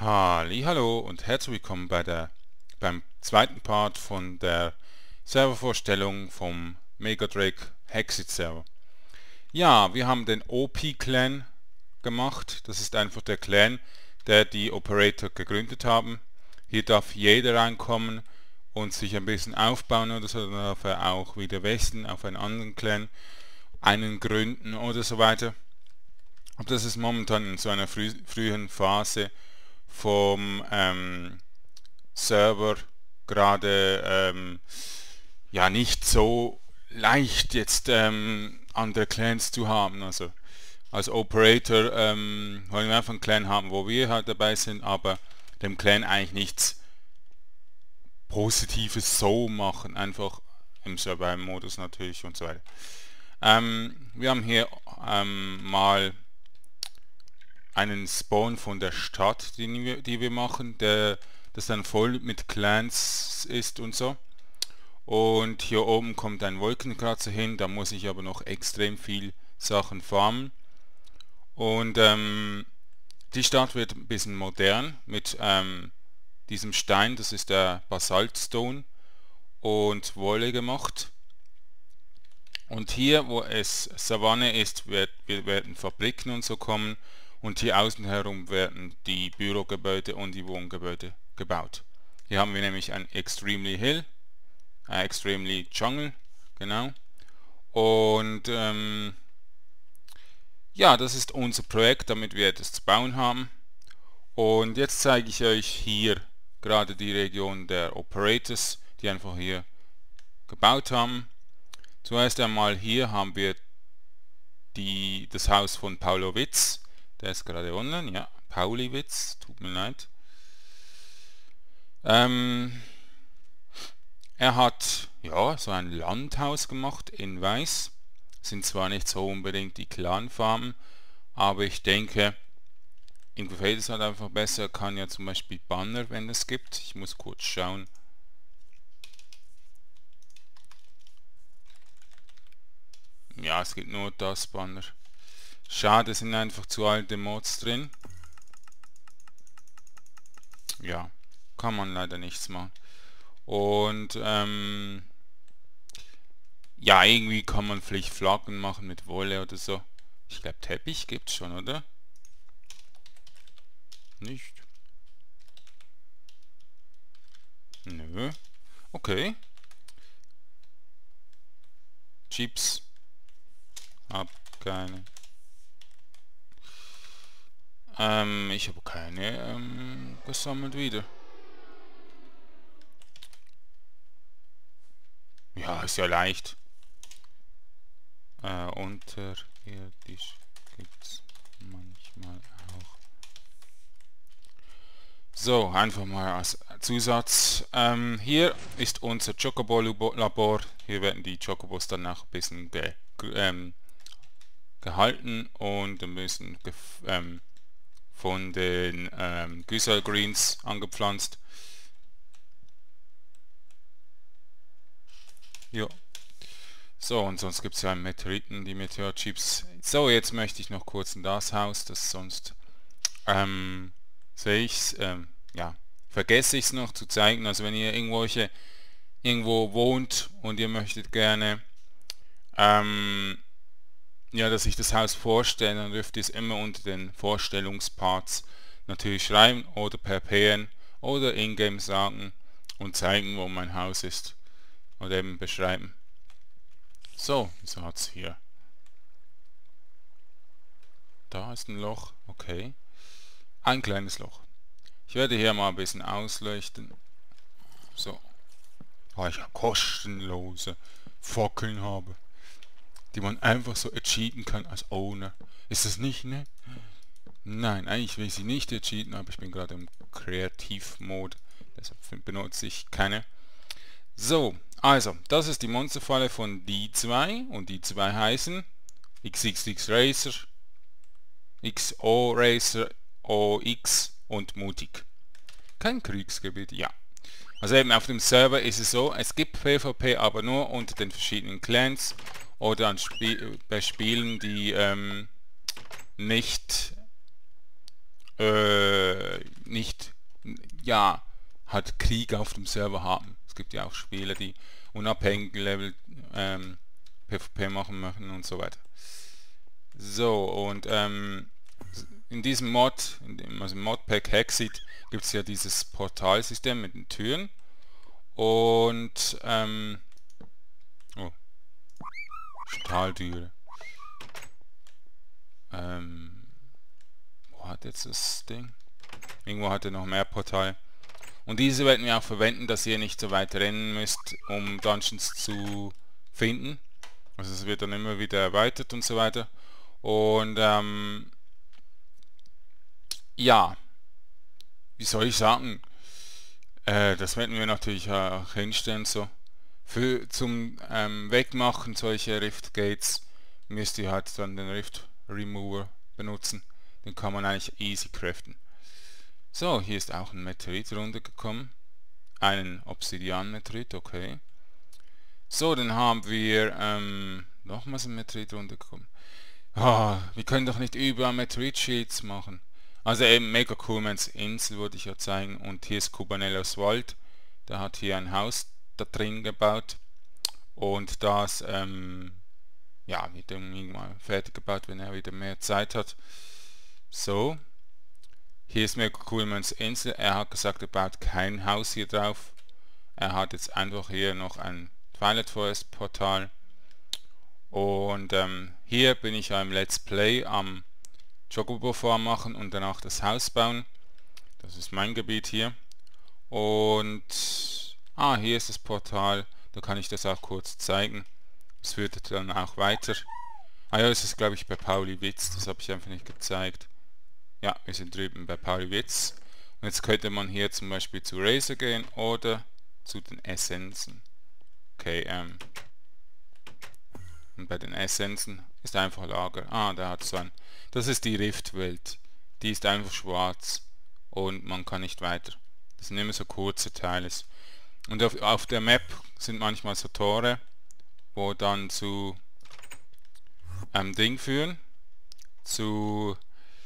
Hallo und herzlich willkommen beim zweiten Part von der Servervorstellung vom Megadrake Hexit Server. Ja, wir haben den OP-Clan gemacht. Das ist einfach der Clan, der die Operator gegründet haben. Hier darf jeder reinkommen und sich ein bisschen aufbauen oder so. Dann darf er auch wieder wechseln auf einen anderen Clan, einen gründen oder so weiter. Und das ist momentan in so einer frühen Phase vom Server gerade ja nicht so leicht jetzt andere Clans zu haben. Also als Operator wollen wir einfach einen Clan haben, wo wir halt dabei sind, aber dem Clan eigentlich nichts Positives so machen, einfach im Survival-Modus natürlich und so weiter. Wir haben hier mal einen Spawn von der Stadt, die wir machen, das dann voll mit Clans ist und so. Und hier oben kommt ein Wolkenkratzer hin, da muss ich aber noch extrem viel Sachen farmen. Und die Stadt wird ein bisschen modern mit diesem Stein, das ist der Basaltstone und Wolle gemacht. Und hier, wo es Savanne ist, werden Fabriken und so kommen. Und hier außen herum werden die Bürogebäude und die Wohngebäude gebaut. Hier haben wir nämlich ein Extremely Hill, Extremely Jungle, genau. Und ja, das ist unser Projekt, damit wir etwas zu bauen haben. Und jetzt zeige ich euch hier gerade die Region der Operators, die einfach hier gebaut haben. Zuerst einmal hier haben wir das Haus von Paulo Witz. Der ist gerade online, ja. Pauli Witz, tut mir leid. Er hat ja so ein Landhaus gemacht in Weiß. Sind zwar nicht so unbedingt die Clan-Farmen, aber ich denke, ihm gefällt es halt einfach besser. Er kann ja zum Beispiel Banner, wenn es gibt. Ich muss kurz schauen. Ja, es gibt nur das Banner. Schade, es sind einfach zu alte Mods drin. Ja, kann man leider nichts machen. Und ja, irgendwie kann man vielleicht Flaggen machen mit Wolle oder so. Ich glaube, Teppich gibt's schon, oder? Nicht? Nö. Okay. Chips. Hab keine. Ich habe keine gesammelt wieder. Ja, ist ja leicht. Unterirdisch gibt's manchmal auch. So, einfach mal als Zusatz. Hier ist unser Chocobo-Labor. Hier werden die Chocobos danach ein bisschen gehalten und ein bisschen von den Güsel Greens angepflanzt. Ja. So, und sonst gibt es ja Meteoriten, die Meteorchips. So, jetzt möchte ich noch kurz in das Haus, das sonst sehe ich's, ja, vergesse ich es noch zu zeigen. Also wenn ihr irgendwo wohnt und ihr möchtet gerne ja, dass ich das Haus vorstelle, dann dürft ihr es immer unter den Vorstellungsparts natürlich schreiben oder per PN oder in-game sagen und zeigen, wo mein Haus ist oder eben beschreiben. So, so hat es hier. Da ist ein Loch, okay. Ein kleines Loch. Ich werde hier mal ein bisschen ausleuchten. So. Weil ich ja kostenlose Fackeln habe, die man einfach so cheaten kann als Owner. Ist das nicht, ne? Nein, eigentlich will ich sie nicht cheaten, aber ich bin gerade im Kreativ-Mode, deshalb benutze ich keine. So, also, das ist die Monsterfalle von die zwei und die zwei heißen XXX Racer, XO Racer, OX und Mutig. Kein Kriegsgebiet, ja. Also eben auf dem Server ist es so, es gibt PvP, aber nur unter den verschiedenen Clans oder bei Spielen, die nicht nicht, ja, halt Krieg auf dem Server haben. Es gibt ja auch Spieler, die unabhängige Level PvP machen möchten und so weiter. So, und in diesem Mod, also im Modpack Hexit, gibt es ja dieses Portalsystem mit den Türen. Und oh, Stahltüre. Wo hat jetzt das Ding? Irgendwo hat er noch mehr Portale. Und diese werden wir auch verwenden, dass ihr nicht so weit rennen müsst, um Dungeons zu finden. Also es wird dann immer wieder erweitert und so weiter. Und ja, wie soll ich sagen? Das werden wir natürlich auch hinstellen so. Zum Wegmachen solcher Rift Gates müsst ihr halt dann den Rift Remover benutzen. Den kann man eigentlich easy craften. So, hier ist auch ein Meteorit runtergekommen. Einen Obsidian-Meteorit, okay. So, dann haben wir nochmals ein Meteorit runtergekommen. Wir können doch nicht überall Meteorit-Sheets machen. Also eben Mega Coolmans Insel wollte ich ja zeigen. Und hier ist Kubanellos Wald. Der hat hier ein Haus da drin gebaut. Und das ja, wird irgendwann fertig gebaut, wenn er wieder mehr Zeit hat. So. Hier ist Mega Coolmans Insel. Er hat gesagt, er baut kein Haus hier drauf. Er hat jetzt einfach hier noch ein Twilight Forest Portal. Und hier bin ich ja im Let's Play am Chocobo Farm machen und danach das Haus bauen. Das ist mein Gebiet hier. Und hier ist das Portal. Da kann ich das auch kurz zeigen. Es führt dann auch weiter. Ja, das ist glaube ich bei Pauli Witz. Das habe ich einfach nicht gezeigt. Ja, wir sind drüben bei Pauli Witz. Und jetzt könnte man hier zum Beispiel zu Razer gehen oder zu den Essenzen. Okay, und bei den Essenzen ist einfach Lager. Der hat so ein... Das ist die Riftwelt. Die ist einfach schwarz. Und man kann nicht weiter. Das sind immer so kurze Teile. Und auf der Map sind manchmal so Tore, wo dann zu Ding führen. Zu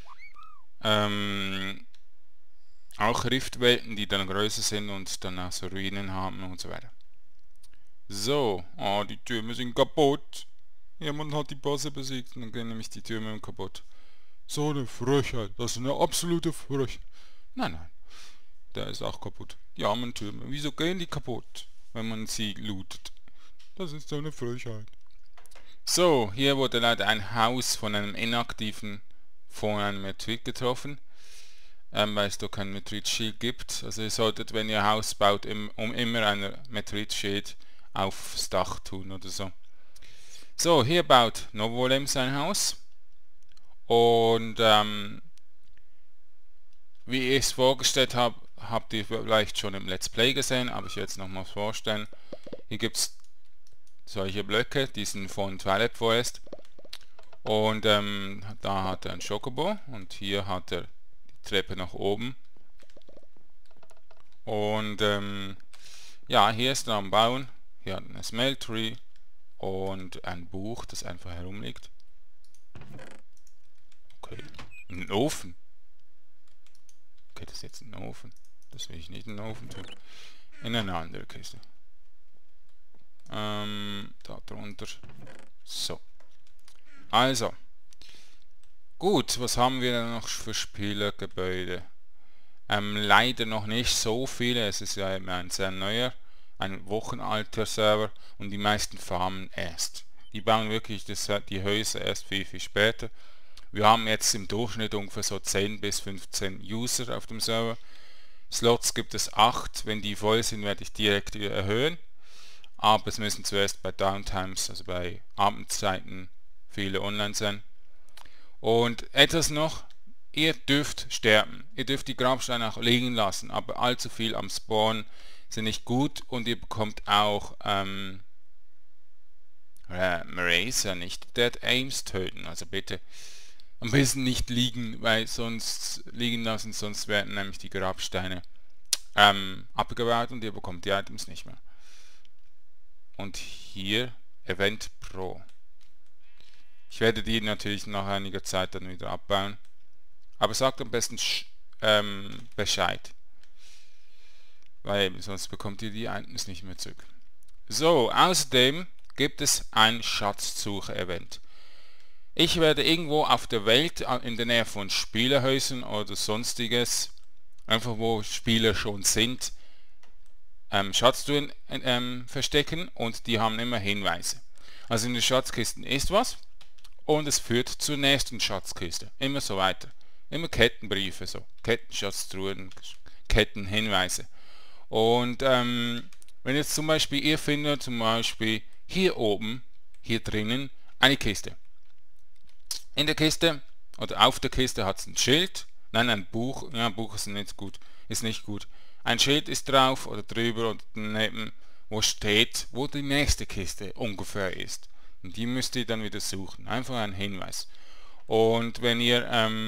auch Riftwelten, die dann größer sind und dann auch so Ruinen haben und so weiter. So, die Türme sind kaputt. Jemand hat die Bosse besiegt und dann gehen nämlich die Türme kaputt. So eine Frechheit, das ist eine absolute Frechheit. Nein, der ist auch kaputt. Die armen Türme, wieso gehen die kaputt, wenn man sie lootet? Das ist so eine Frechheit. So, hier wurde leider ein Haus von einem inaktiven von einem Meteorit getroffen, weil es da kein Meteorit-Shield gibt. Also ihr solltet, wenn ihr ein Haus baut, immer ein Meteorit-Shield aufs Dach tun oder so. So, hier baut Novolem sein Haus. Und wie ich es vorgestellt habe, habt ihr vielleicht schon im Let's Play gesehen, aber ich werde es nochmals vorstellen. Hier gibt es solche Blöcke, die sind von Twilight Forest. Und da hat er ein Chocobo und hier hat er die Treppe nach oben. Und ja, hier ist er am Bauen. Hier hat er eine Smeltery und ein Buch, das einfach herumliegt. Okay, ein Ofen. Okay, das ist jetzt ein Ofen. Das will ich nicht in den Ofen tun. In eine andere Kiste. Da drunter. So. Also. Gut, was haben wir denn noch für Spielergebäude? Leider noch nicht so viele. Es ist ja immer ein sehr neuer, ein wochenalter Server und die meisten farmen erst. Die bauen wirklich die Häuser erst viel später. Wir haben jetzt im Durchschnitt ungefähr so 10 bis 15 User auf dem Server. Slots gibt es 8. Wenn die voll sind, werde ich direkt wieder erhöhen. Aber es müssen zuerst bei Downtimes, also bei Abendzeiten, viele online sein. Und etwas noch, ihr dürft sterben. Ihr dürft die Grabsteine auch liegen lassen, aber allzu viel am Spawn sind nicht gut und ihr bekommt auch Razer, nicht Dead Aims töten. Also bitte am besten nicht liegen, weil sonst liegen lassen, sonst werden nämlich die Grabsteine abgebaut und ihr bekommt die Items nicht mehr. Und hier Event Pro. Ich werde die natürlich nach einiger Zeit dann wieder abbauen. Aber sagt am besten Bescheid. Weil sonst bekommt ihr die Items nicht mehr zurück. So, außerdem gibt es ein Schatzsuche-Event. Ich werde irgendwo auf der Welt in der Nähe von Spielerhäusern oder sonstiges, einfach wo Spieler schon sind, Schatztruhen verstecken und die haben immer Hinweise. Also in den Schatzkisten ist was und es führt zur nächsten Schatzkiste. Immer so weiter. Immer Kettenbriefe, so Kettenschatztruhen, Kettenhinweise. Und wenn jetzt zum Beispiel ihr findet, zum Beispiel hier oben, hier drinnen, eine Kiste. In der Kiste oder auf der Kiste hat es ein Schild, nein, ein Buch, ja, Buch ist nicht gut, Ein Schild ist drauf oder drüber oder daneben, wo steht, wo die nächste Kiste ungefähr ist. Und die müsst ihr dann wieder suchen. Einfach ein Hinweis. Und wenn ihr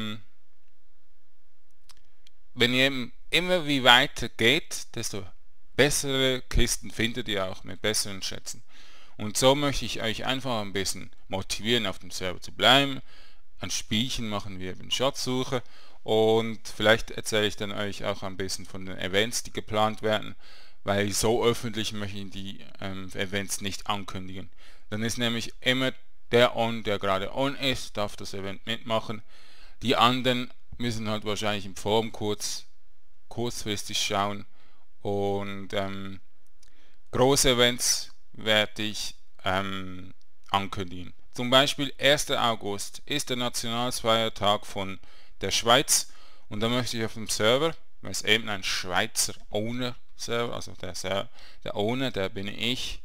immer wie weiter geht, desto bessere Kisten findet ihr auch mit besseren Schätzen. Und so möchte ich euch einfach ein bisschen motivieren, auf dem Server zu bleiben. Ein Spielchen machen wir eben Schatzsuche und vielleicht erzähle ich dann euch auch ein bisschen von den Events, die geplant werden, weil so öffentlich möchte ich die Events nicht ankündigen. Dann ist nämlich immer der gerade on ist, darf das Event mitmachen. Die anderen müssen halt wahrscheinlich im Forum kurzfristig schauen und große Events werde ich ankündigen. Zum Beispiel 1. August ist der Nationalfeiertag von der Schweiz und da möchte ich auf dem Server, weil es eben ein Schweizer Owner-Server, also der Owner, der bin ich,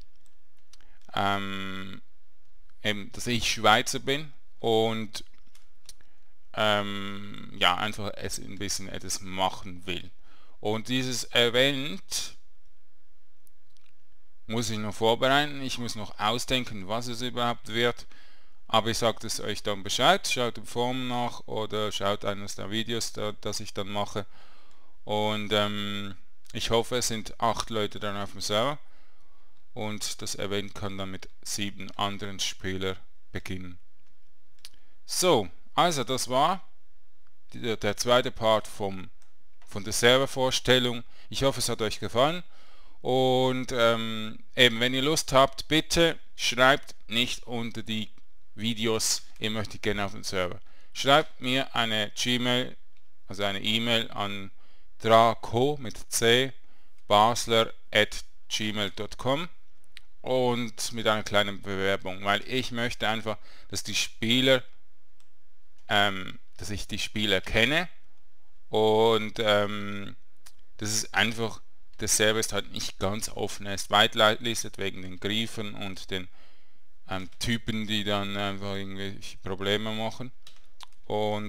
eben, dass ich Schweizer bin und ja, einfach es ein bisschen etwas machen will. Und dieses Event muss ich noch vorbereiten, ich muss noch ausdenken, was es überhaupt wird, aber ich sage es euch dann Bescheid, schaut im Forum nach oder schaut eines der Videos, das ich dann mache und ich hoffe, es sind 8 Leute dann auf dem Server und das Event kann dann mit 7 anderen Spielern beginnen. So, also das war der zweite Part von der Servervorstellung. Ich hoffe, es hat euch gefallen. Und eben, wenn ihr Lust habt, bitte schreibt nicht unter die Videos, ihr möchtet gerne auf den Server. Schreibt mir eine Gmail, also eine E-Mail an draco mit c basler@gmail.com und mit einer kleinen Bewerbung, weil ich möchte einfach, dass die Spieler, dass ich die Spieler kenne und das ist einfach, der Server ist halt nicht ganz offen, er ist whitelisted wegen den Griefen und den Typen, die dann einfach irgendwelche Probleme machen und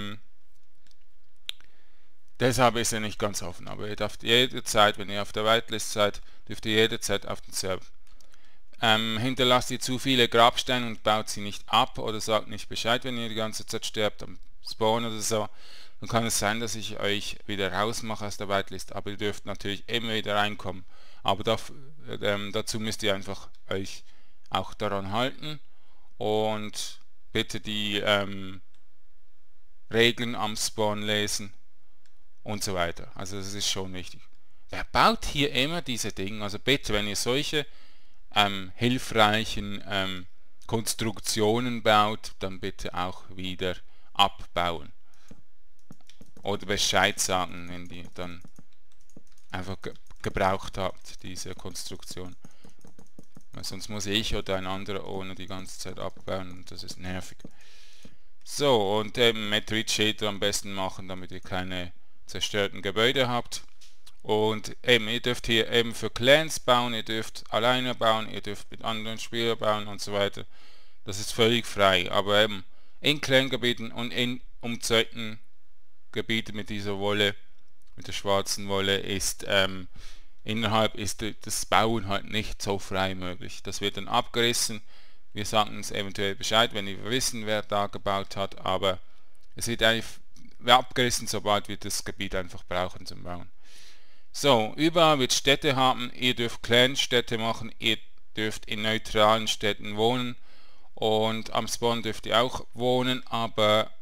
deshalb ist er nicht ganz offen, aber ihr dürft jederzeit, wenn ihr auf der Whitelist seid, dürft ihr jederzeit auf den Server. Hinterlasst ihr zu viele Grabsteine und baut sie nicht ab oder sagt nicht Bescheid, wenn ihr die ganze Zeit sterbt am Spawn oder so, dann kann es sein, dass ich euch wieder rausmache aus der Whitelist, aber ihr dürft natürlich immer wieder reinkommen, aber dazu müsst ihr einfach euch auch daran halten und bitte die Regeln am Spawn lesen und so weiter, also das ist schon wichtig. Wer baut hier immer diese Dinge, also bitte, wenn ihr solche hilfreichen Konstruktionen baut, dann bitte auch wieder abbauen oder Bescheid sagen, wenn die dann einfach gebraucht habt, diese Konstruktion, weil sonst muss ich oder ein anderer Owner die ganze Zeit abbauen und das ist nervig. So, und eben Metroid Shader am besten machen, damit ihr keine zerstörten Gebäude habt. Und eben, ihr dürft hier eben für Clans bauen, ihr dürft alleine bauen, ihr dürft mit anderen Spielern bauen und so weiter. Das ist völlig frei, aber eben in Clan-Gebieten und in umzeugten Gebieten mit dieser Wolle, mit der schwarzen Wolle, ist innerhalb ist das Bauen halt nicht so frei möglich. Das wird dann abgerissen. Wir sagen uns eventuell Bescheid, wenn wir wissen, wer da gebaut hat, aber es wird eigentlich abgerissen, sobald wir das Gebiet einfach brauchen zum Bauen. So, überall wird Städte haben, ihr dürft Clan-Städte machen, ihr dürft in neutralen Städten wohnen und am Spawn dürft ihr auch wohnen, aber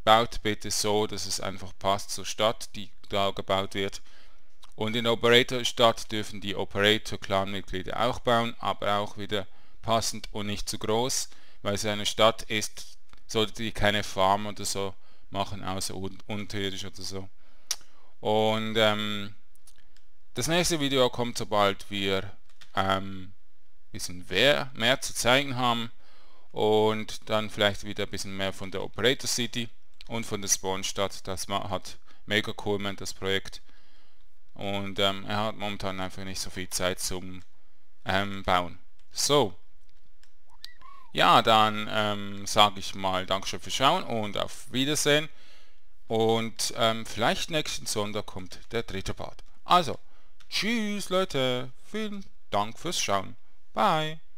baut bitte so, dass es einfach passt zur Stadt, die da gebaut wird. Und in der Operator-Stadt dürfen die Operator-Clan-Mitglieder auch bauen, aber auch wieder passend und nicht zu groß, weil es eine Stadt ist, sollte die keine Farm oder so machen, außer unterirdisch oder so. Und das nächste Video kommt, sobald wir bisschen mehr zu zeigen haben und dann vielleicht wieder ein bisschen mehr von der Operator City und von der Spawn-Stadt. Das hat mega cool, das Projekt. Und er hat momentan einfach nicht so viel Zeit zum Bauen. So, ja, dann sage ich mal Dankeschön fürs Schauen und auf Wiedersehen. Und vielleicht nächsten Sonntag kommt der dritte Part. Also, tschüss Leute, vielen Dank fürs Schauen. Bye.